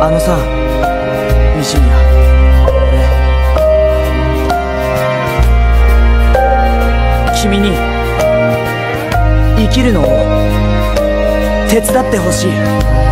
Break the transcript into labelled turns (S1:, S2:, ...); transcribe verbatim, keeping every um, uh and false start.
S1: あのさ、西宮、俺君に生きるのを手伝ってほしい。